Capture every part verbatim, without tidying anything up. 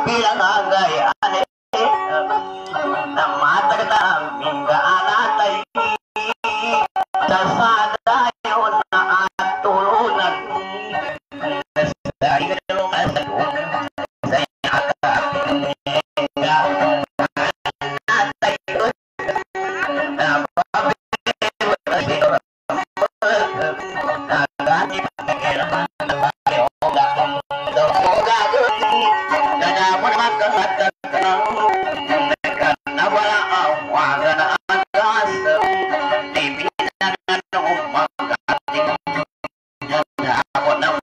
bilang agayane na matagta mingga anatay sa sadayo na atulunan sa ikalong asalong sa yakapinga anatay na babibot na sinura nagani pagkakiraman na parehoga dohoga gana mo naman kahatag ka na wala ang waga na agas di binagan ng umagating na ako ng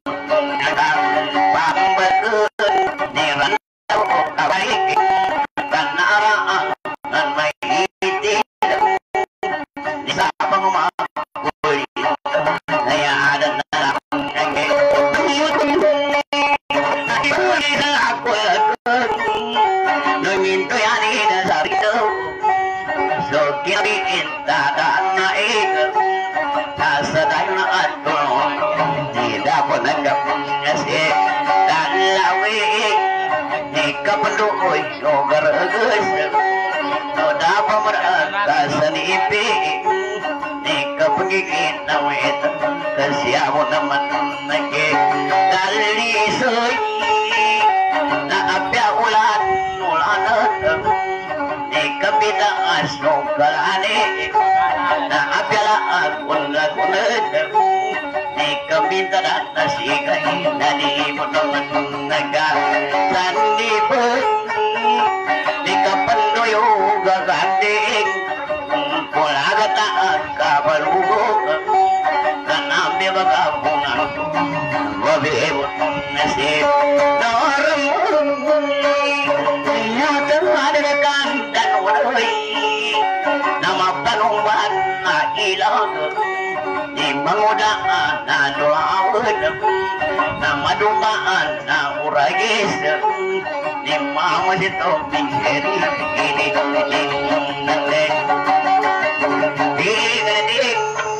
pambagun ni Randaw o kabalig kanaraan ng may itin di sa pangumagoy nayaadan na lang ang nakipuli na ako nunginto yan inasarito so kinabiin dadaan na igal nasa tayo na ato hindi ako nagkapangasi dalawi ni kapanduoy o garagas no dapat marata sa nipi ni kapagigin na wet kasi ako naman naging dalisoy na apya ulan ulanat ni kapitaas no kalani na apya laag ulan-ulan ni kapitaas na sigay na di mo naman nagkasanibot ni kapandoyo gaganding pulagata at kabalugog kanami magabungan mabibot na si Noramulungun Niyatang madalakan dan walay na mapanungban na ilang di mangudaan na doawad na madumaan na uragis ni mama sito pinggiri ini nalek di gadik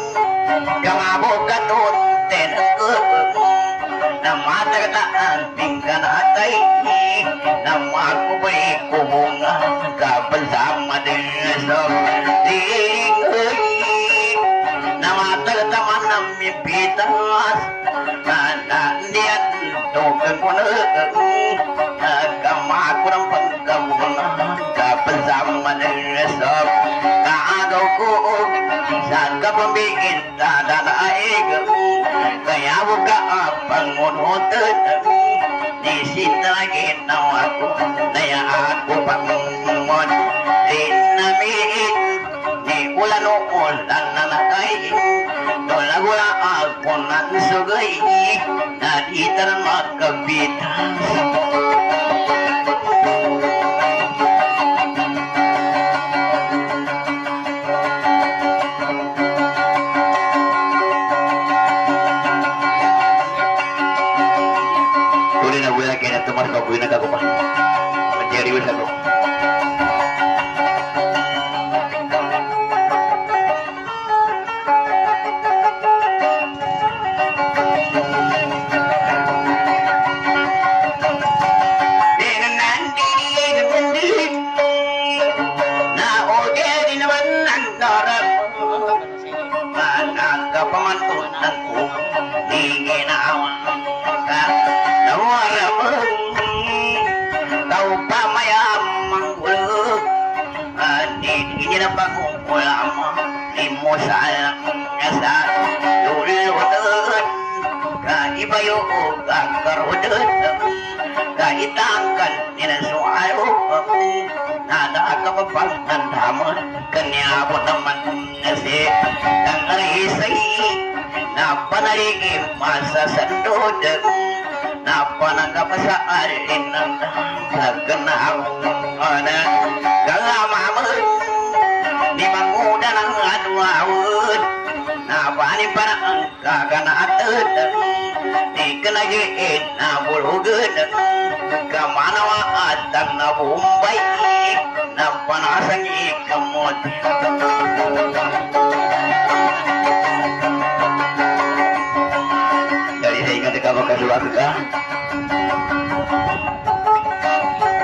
kamabog katut tenagod na matagataan tingkan atay na makubay kubunga kapansama din sa tingay na matagataman ng mipitas na nandiyan tugan mo na nagkamako ng pagkabunga kapansama din sa kaagaw ko sa kapamigin dadanaig kaya huwag ka pangunutan nisinagin na ako naya ako pangungon dinamit ni ulan o ulan na nakay tulagula ako ng sugay na dito na magkapitan Tomar kau punya aku mah mencari wis aku dengan nanti nanti na oke di naman antara mana kapamantunanku ingin awan ka nawara tau pamayam manggulug ini na pagkukulama limo sa asa lulunod kaibayo kakarudod kaitangkan ninasuayo nada kapapangandamon kanyabo naman nasi ang arisay na panaligim masasandod na panagapasaalin ng kaganang ana gagamamon di manguda ng adwawod na bani para ang kaganaatod di kanagiin na bulugod kamanawa at ang nabumbay na panasang ikamot dari saya ingat kamu kasih waktu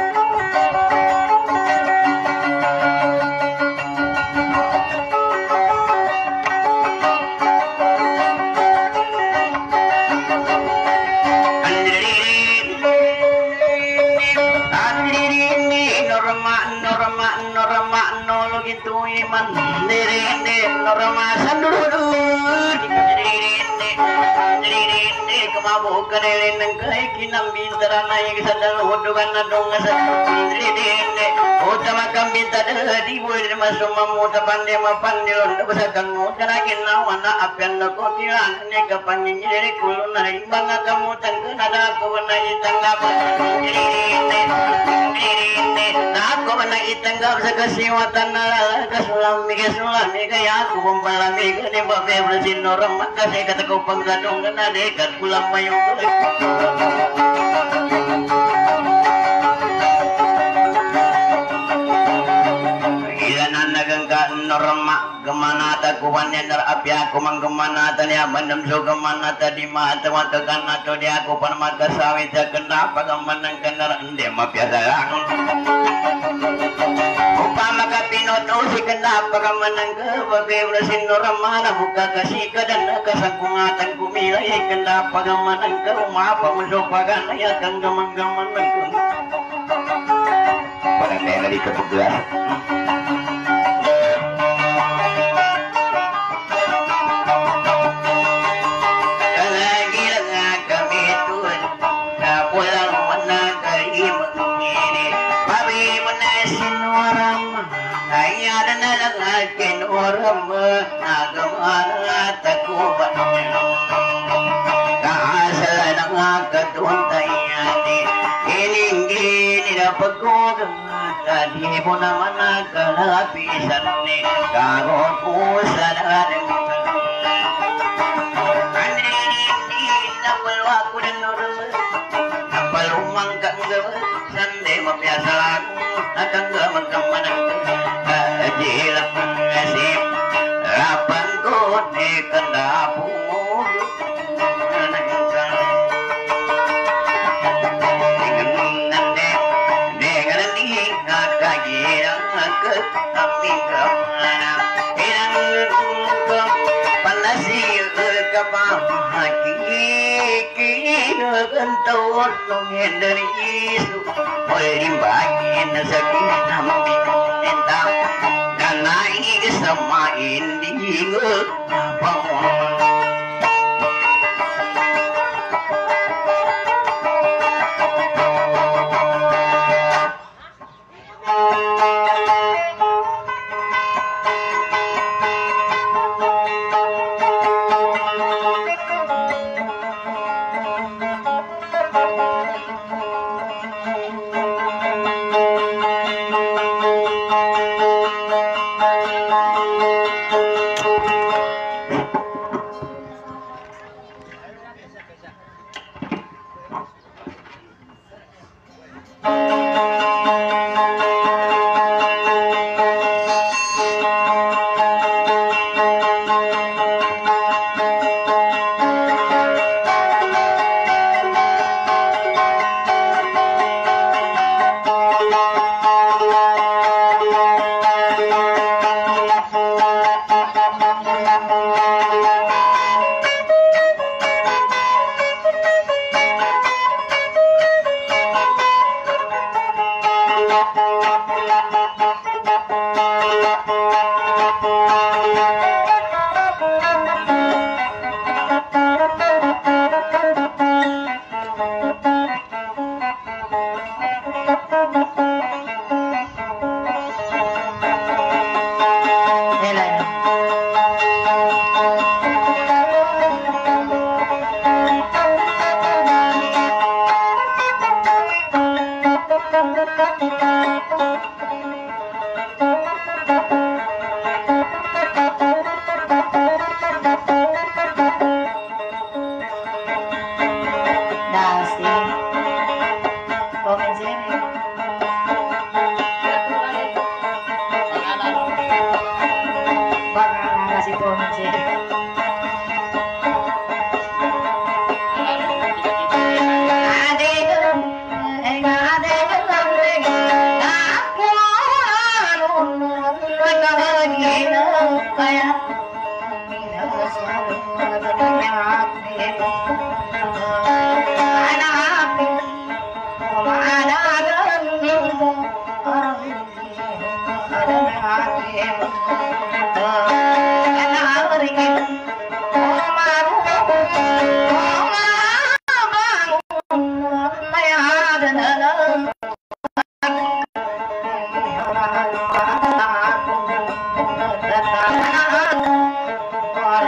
bukan yang kaya kinam bintara naik sadar hudugan nadong sa indri dene utama kam bintara di buir masuk mamuta pande mapandil untuk sakang utara kinawana apian ko tilan ne kapanyin dari kulun nari banga kamu tangga nada ko na itanggap dene dene na ko na itanggap sa kasiwatan na kasulami kasulami kaya aku pempalami kani babe bersin orang maka saya kata ko panggadong na dekat pulang mayong ilanan nagangka norma gemana ta kuwannya nar api aku manggemana ta ya mandem so gemana ta di mata mata kana to dia aku pan mata sawit kenapa gemanang kenar ende mapiasa angun upama kapinot usi kenapa gemanang ke babe urasin norma na muka kasih kadan kasangkungatan kumilai kenapa gemanang ke rumah apa musupagan ya kan gemang-gemang ke pada kaya dari kebetulan akin orang menagama takuban kaasal ng katuntayani ininggini na pagkugang tadi mo naman nagkalapisan ni karon ko sa dalang aninin na walwa ko ng normal napalumang kang gawa sande mapiasa lang nakang gamang kamanang jilat mengasih lapan kode kendapu dengan nande dengan ni kagirang ke kami kemana yang ke panasil ke pahaki kira kentut nongin dari isu boleh bagian sakit nampi entah naik sama ini apa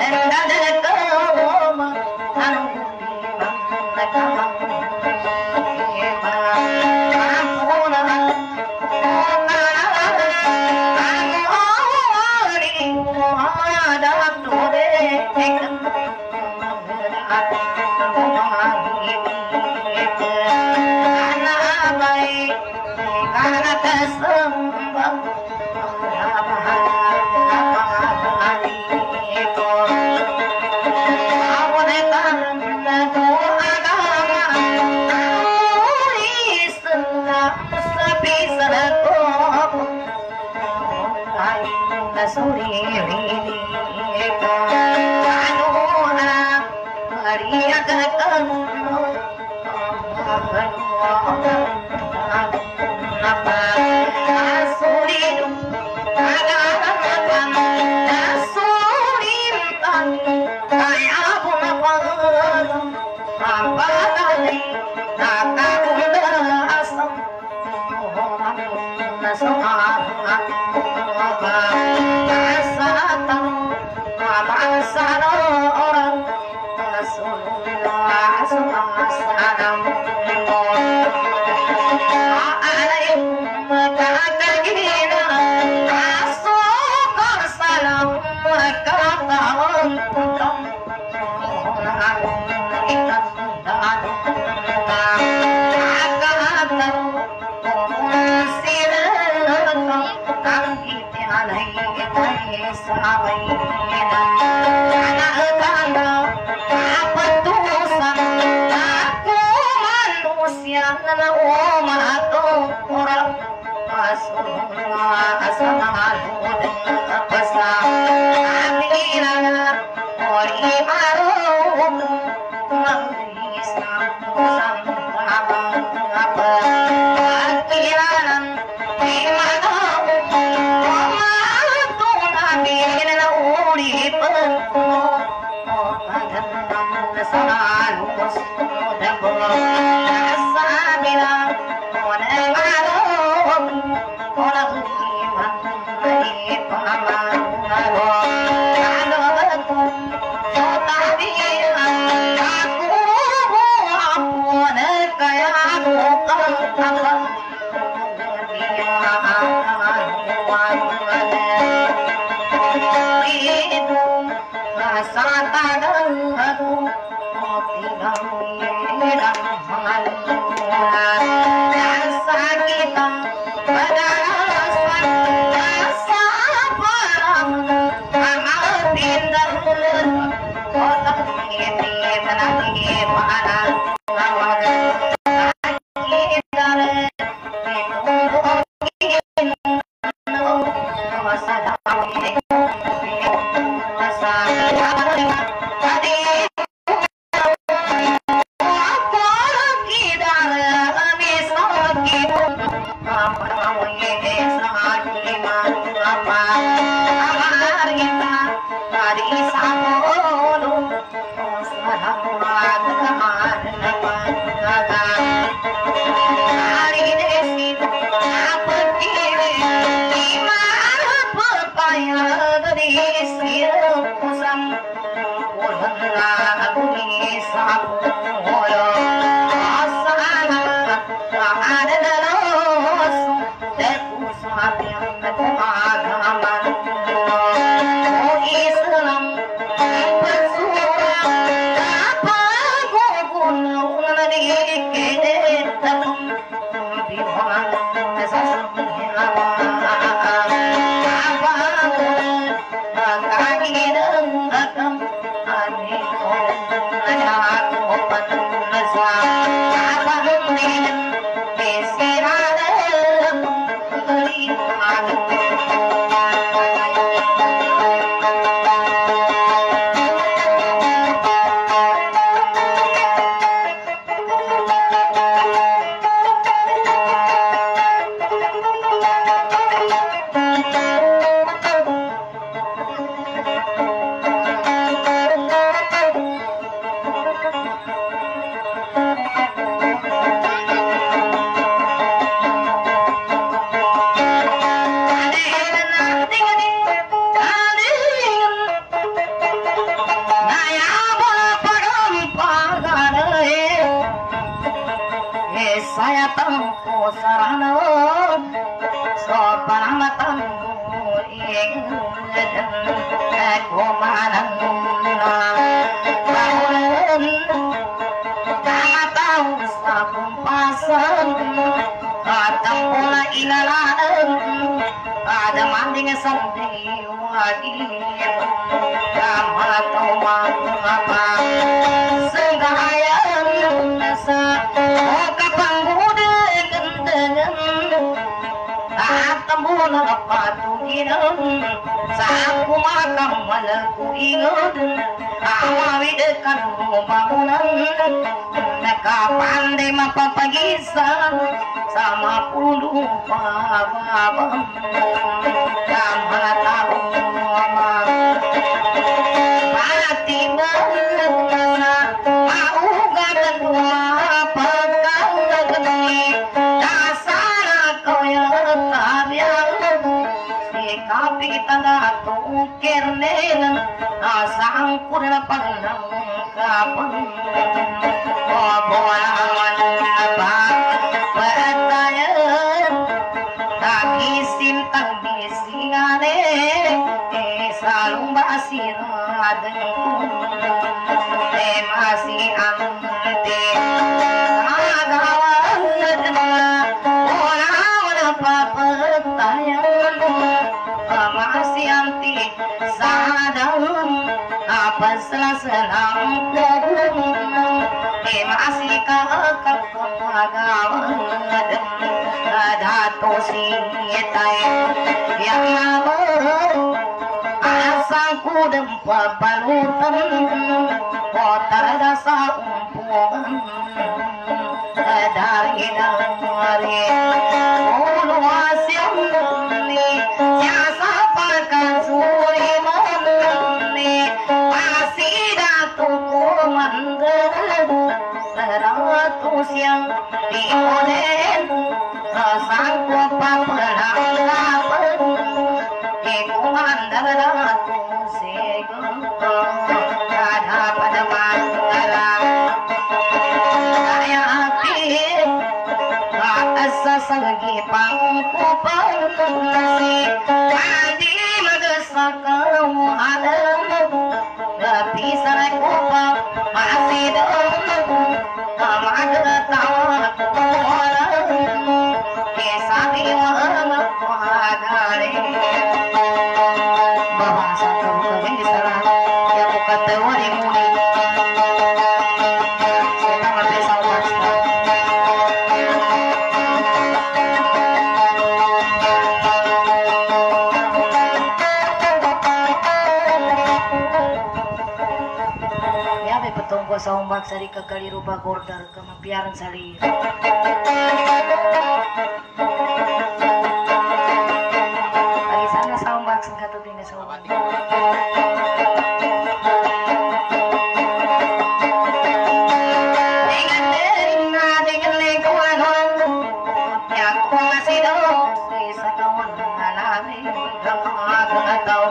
Tadi saya tempuh sarana sopan matan aku manan bangunan tak tahu sabun pasang atang pula ilalan ada manding sandi wagi kama tau apa sengayan nasa oka panggude gendengan atambul patu dinam saku makam malaku ingat awawid kan bangunan kapan de mapapagisan sama puluh babam sama tahu mati mana mau gadan apa kau dasar kau yang tabiang si kapi tanda tu kernen asang kurna panang kapan bobolan apa bertanya kaki sintang bisingane selalu basiradenku masih ante agawan orang apa bertanya masih anti sadang apa selang masih kakak agawan dato sitai yang mau asang kudem pabalutan kota dasa umpuan dari dari ulu asyam ni jasa pakan suri mani masih dato komandan ratus yang dioden sanggup papelang lapan ikuman ratus segera ada pada manggalang saya hati asa sagi pangku pangkasi adi magasakau adam tapi sarai kupang masih dong amada tawa orang kesabi mana pagare bahasa kamu ini salah ya bukan teori muni kita ngerti sama petunggu saumbak sari kekali rupa gordar kemampiaran sari dari sana saumbak singkat tinggal saumbak dengan deringa dengan lekuan yang ku masih dong sisa kawan mengalami gak tahu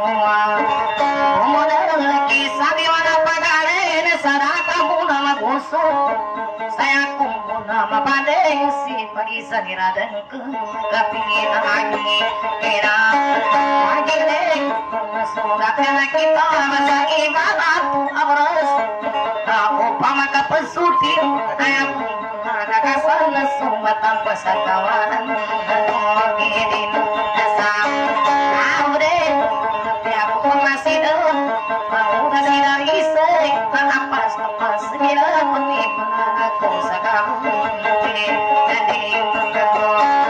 kisah di mana pagare saraka muna maguso saya kumbu nama pandeng si pagi sanira dan ke kepingin lagi kira lagi deh semoga kena kita masa ibarat abras aku pamaka pesuti ayam kakak sana sumba tanpa sakawanan ngidin asam aku deh aku masih dong mau kasih dari sering apa apa segala menipu aku sakamu ini jadi aku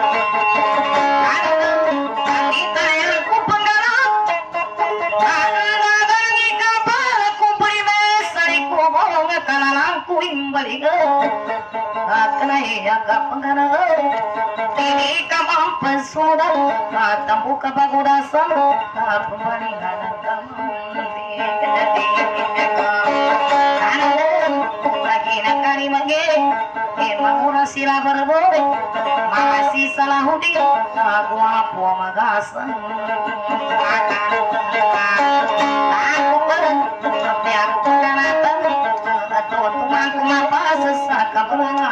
kita yang ku penggarap karena bagi kabar ku primes dari ku bohong kalalangku imbalik kena ya kapenggarap ini kamam pesudah tambu kapagudasan aku malinganan kamu lagi nakari mage emang sila berboy masih salah hudi aku apa magasan aku ber tapi aku kanatan atau tuang kumapa sesak kabelang aku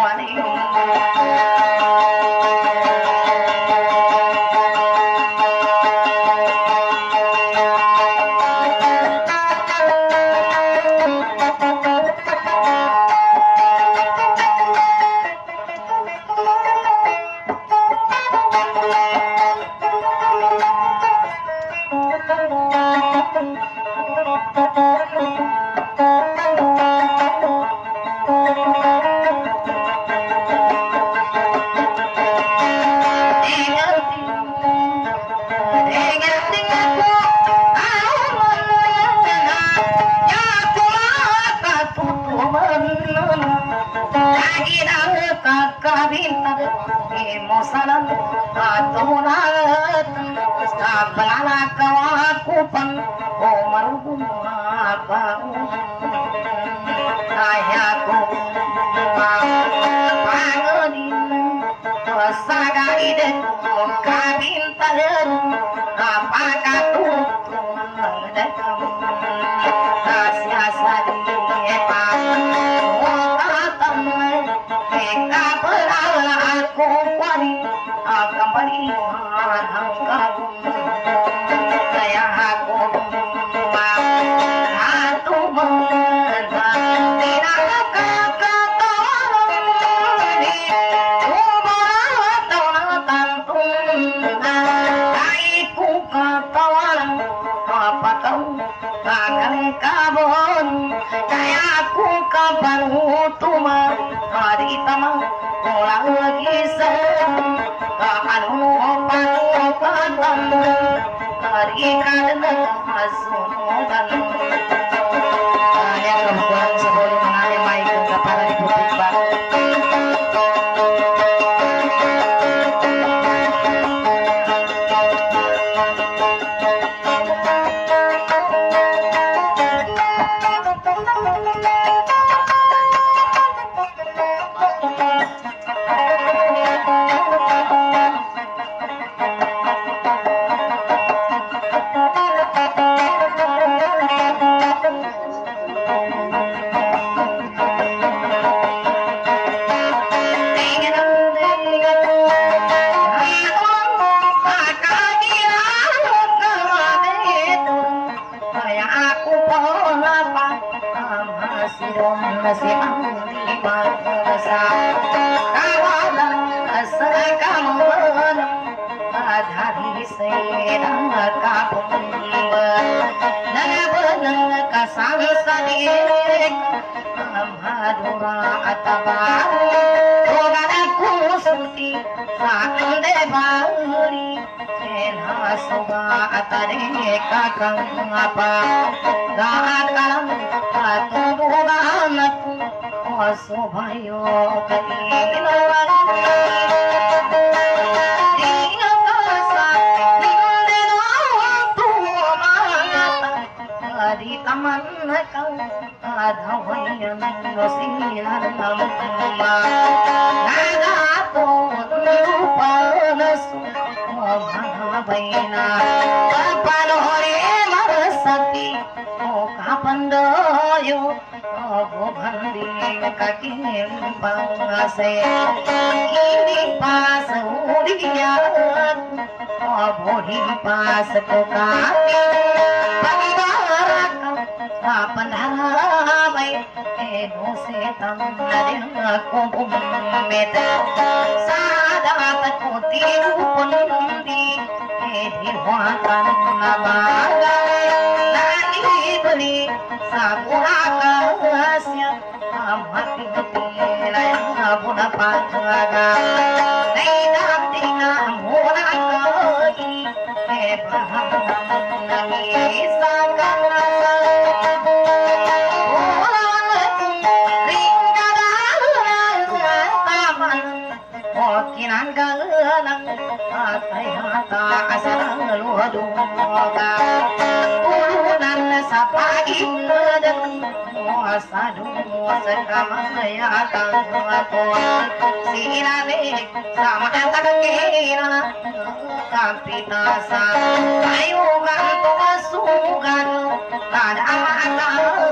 Ayo gantung sugan, ada apa?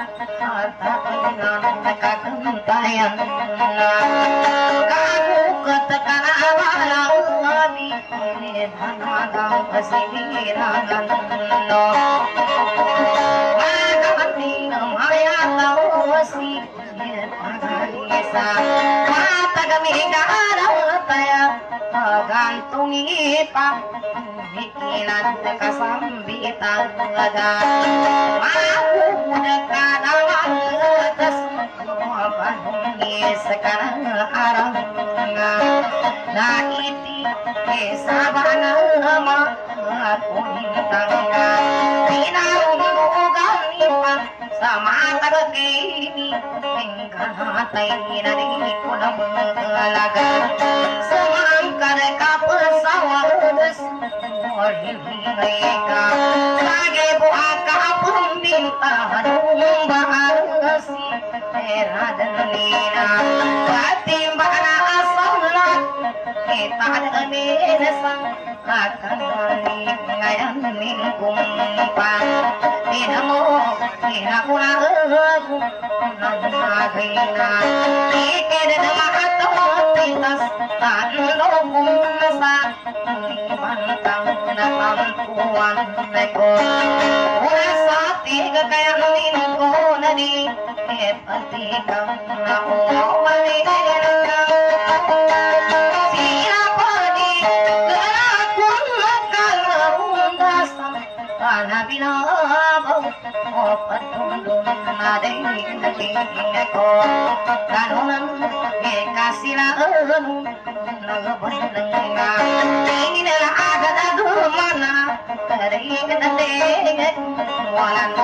Tatanan kakentayan kamu ketekan abalang abi dhanadang kesinirangan no maganti maya tawasi pagalisa mata kami garataya gantungi pa mikilan kasambitang ada aku dekat atas sekarang arang na iti kesabana ma aku tangga pinarundugan ipan sama tagakini engkahatay na di ko na mga semangkar kapasawadas morhingay ka lagi buaka pumbintahan bahasi eradan nina katimbana asala kita amin sang akan ngayan mingkumpa tinamo tinakuna aku nagagina ikeda makato pintas tanong sa bantang na pampuan ko wala sa tiga kaya ko na di epati kang na uwali siapa di kelakun makalundasan kana binabaw o patundong na ding ko kanunan kasilaan nagabandang nga tinila agad agumana karing nating walang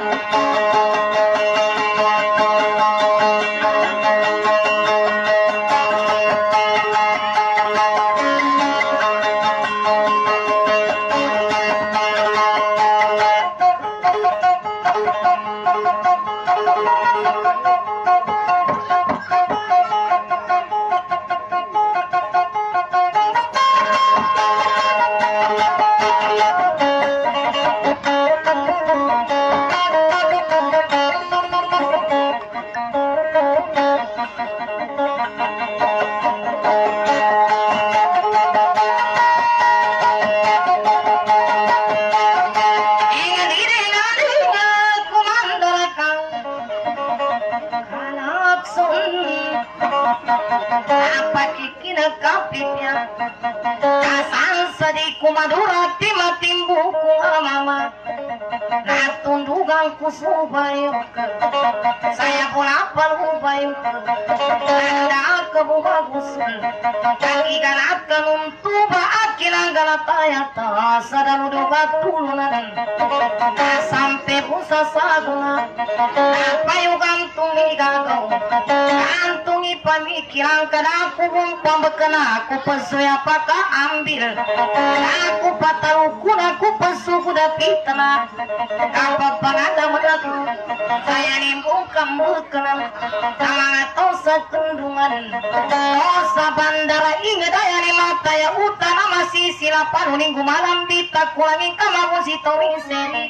kumadura timatimbu ku mama natundugang kusubayo saya pulapal ubayo nanda kebubagusan kaki galakan untuba akilang galataya ta sadaluduga tulunan sampai busa saguna payu gantungi gagaw gantungi pamikiran kadaku bumpang bekena aku pesuya paka ambil aku patau kuna aku pesu kuda pitana kapag pangada madaku saya nimbung kamu kenal tamang atau setundungan dosa bandara ingat daya ni mata ya utara masih silapan minggu malam bita kuangin kamamu si tomi seri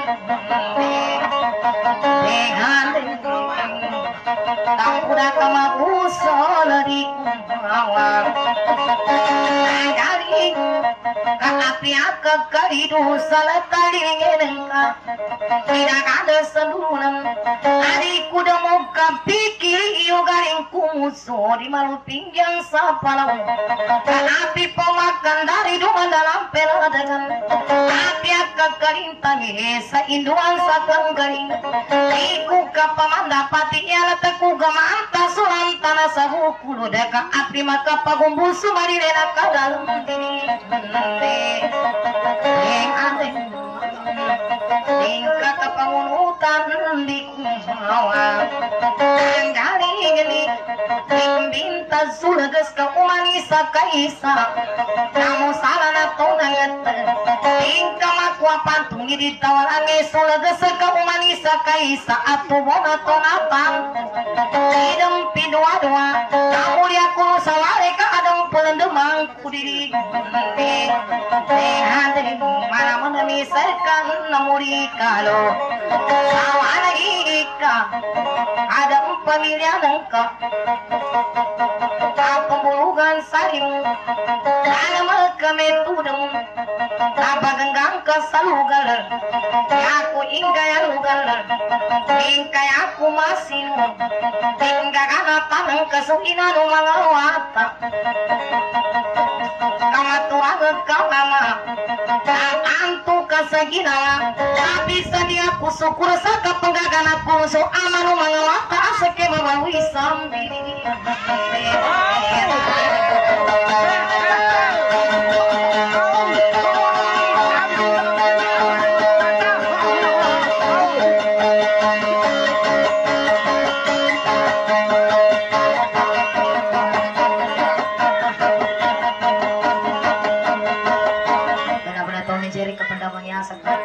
dengan tak kuda kamamu solari kumawang dari kakapia kekalidu salataliringka tidak ada sedunan adikku demuka pikir iyo garing kumuso di malu pinggang sapalau api pemakan dari dua dalam peladangan api kekalintang hesa induan sakang garing iku kapamanda pati ialah teku gamanta sulam tanah sabu kulu deka api maka pagumbu sumari rena kadalam diri yang ada tingkat kepengurutan di kumawa dari ini binta surga ke umanisa kaisa kamu salah nato nangat tingkah makwa pantungi di tawalange surga ke umanisa kaisa atu bona to napang idem pidua-dua kamu lihat kulo saware ka adang pelendemang kudiri mana menemisalkan namuri kalau sawana ika ada pemilihan engkau pembuluhan saling dalam kemetudem apa genggang kesalugal aku ingga yang lugal ingka aku masih ingga kana tanang kesuinan mangawata kama tuang kama antu kasagina tapi sadia aku syukur saka penggagan aku so amanu mangawata asake mawawi sambil benar-benar Tony Jerry kependamang yang sakit.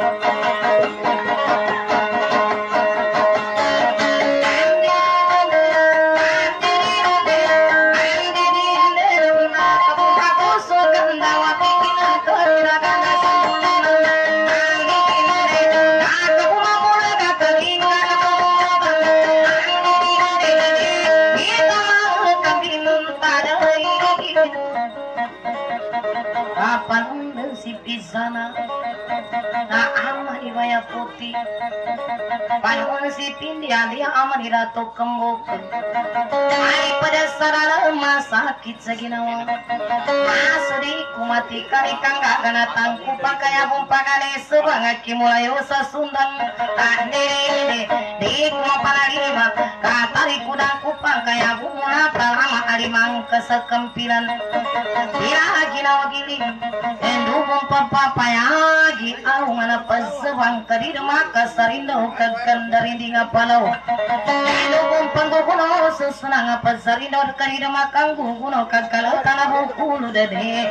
Sana na aman iwaya putih panun si pindian dia aman irato kembok hari pada sarana masakit seginawa masudi kumati kari kangga gana tangku pakaya bumpagale sebangat kimulai usa sundan tandere di kumapanalima katari kudang kupang kaya bunga palama alimang kesekempilan bila ginawa giling endubung papayagi aungan pasawang kadida maka sarindo kagkandarin nga palaw endubung pangguguno susunang pasarindo kadida makang guguno kagkalaw tanah kulo dede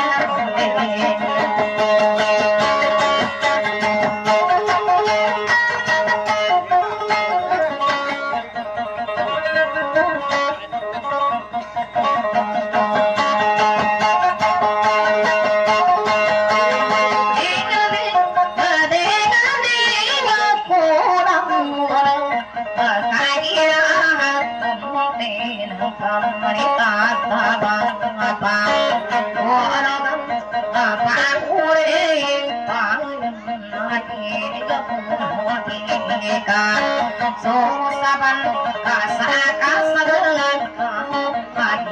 so saban kasaka sabelan pagi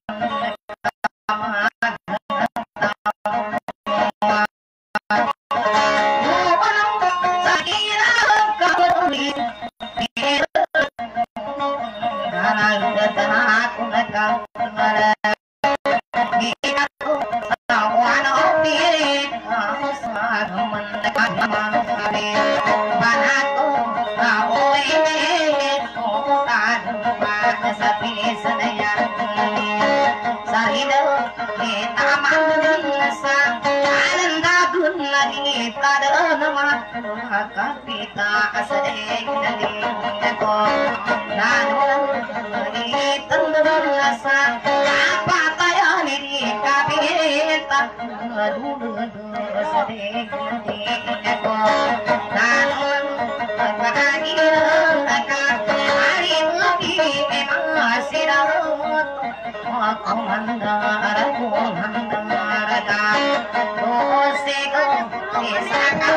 kapita asadeng daling ko nanulang tandang nasa kapatayan ni kapita dulu asadeng daling ko nanulang pagkagilan kakari lagi emang sirawat aku mandar aku mandar ka dose ko desa kau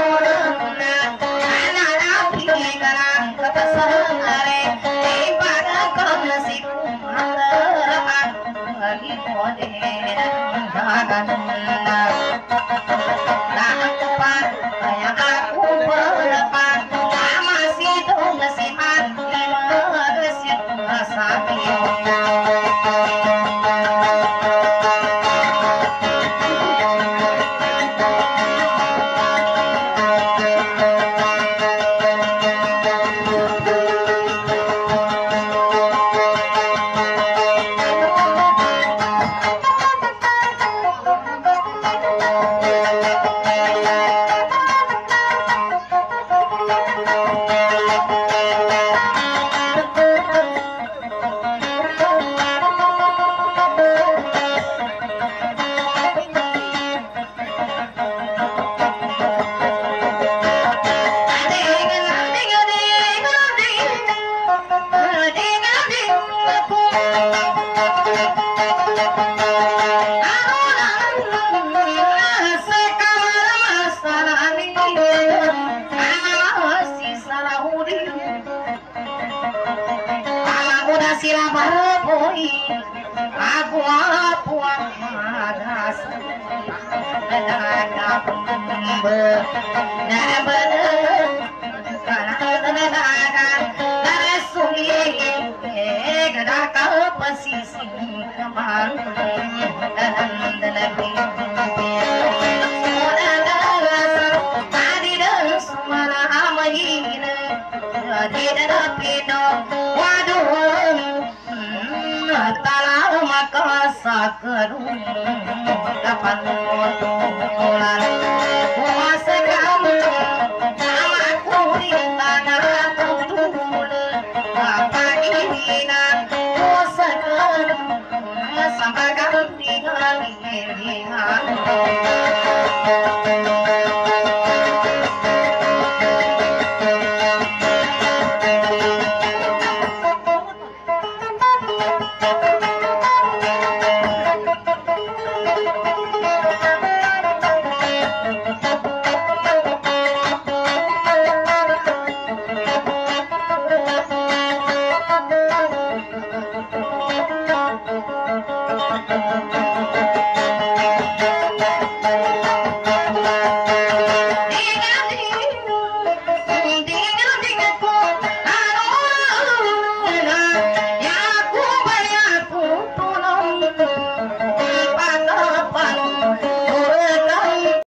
Thank you. sila baboy aku aku manas nada pembe nada bener nada nada nada suli gada kau pesisi kemar dan dan pembe tadi dah semana amalina tidak pino waduh tala maka sakarun kapan mulan puasa kamu sama kuri tanah kutul apa ini nak puasa kamu sampai kamu tinggal di